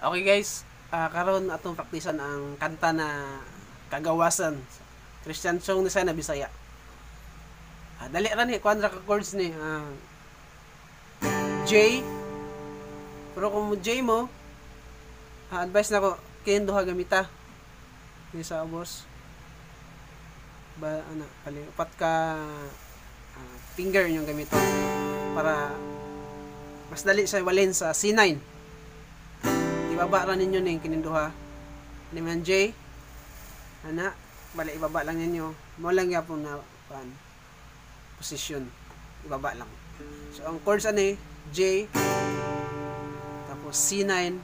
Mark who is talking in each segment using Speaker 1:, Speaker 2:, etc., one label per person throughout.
Speaker 1: Okay guys, karon atong praktisan ang kanta na kagawasan. Christian song ni sana Bisaya. Dali ra ni kuan ra ka chords ni. J. Pero kung J mo, advice na ko kin duha gamita. Ni sa boss. Pali upat ka finger yung gamito para mas dali sa walin sa C9. Ibaba ra ninyo ning kininduha ni man J ana bali ibaba lang ninyo mo lang yapon na position ibaba lang. So ang chords ani J tapos C9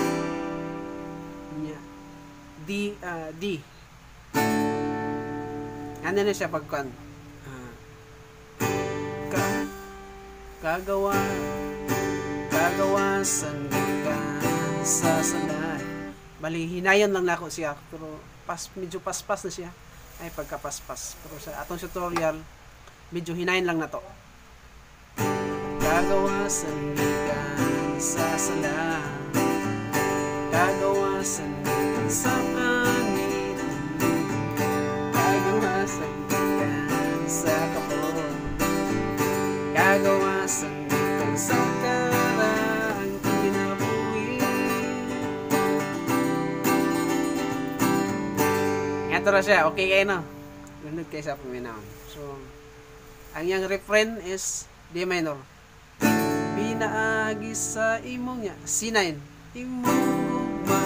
Speaker 1: nya D ano na siya pagkan kagawasan sa sanay. Bali hinayon lang nako siya pero medyo paspas na siya. Ay pagkapaspas. Pero sa atong tutorial medyo hinayon lang na to. Kagawasan sa sanay. Kagawasan sa langit. Kagawasan sa kapon. Kagawasan sa karang kinabuhi. Ito na siya, okay kayo no? Lunod kayo sa paminaw. So, ang yung refrain is D minor. Pinaagi sa imong niya, C9. Imong gugma.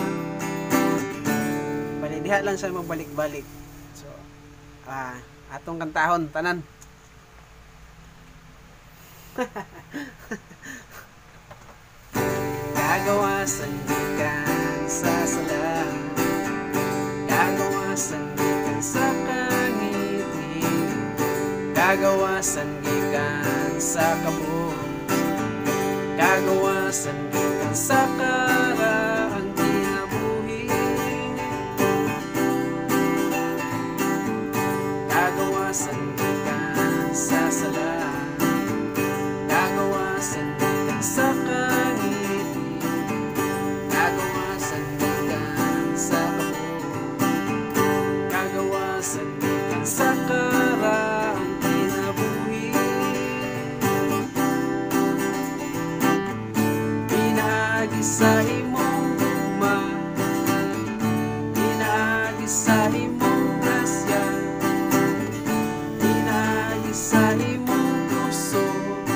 Speaker 1: Bali, diha lang siya magbalik-balik. So, atong kantahon, tanan. Kagawasan gikan sa sala. Kagawasan gikan sa kangiti. Kagawasan gikan sa kabog. Kagawasan gikan sa karaang kinabuhi. Kagawasan gikan sa sala. Kagawasan gikan sa kangiti. Kagawasan gikan sa kabog. Kagawasan gikan sa karaang kinabuhi. Pinaagi sa imong gugma. Pinaagi sa imong grasya. Pinaagi sa imong puso.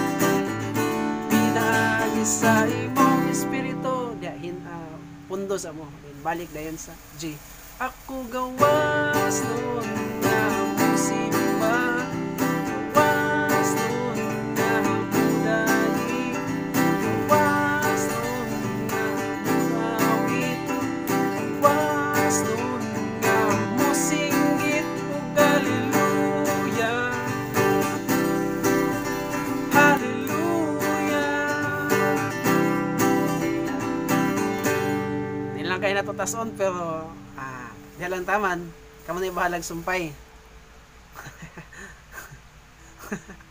Speaker 1: Pinaagi sa imong espiritu. Diyahin pundo sa mo. Balik dayon sa G. Ako gawas nun na musimba. Gawas nun na mudali. Gawas nun na mawit. Gawas nun na musinggit o hallelujah. Hallelujah. Hindi lang kayo natutason pero di lang taman, kamo na bahalag sumpay.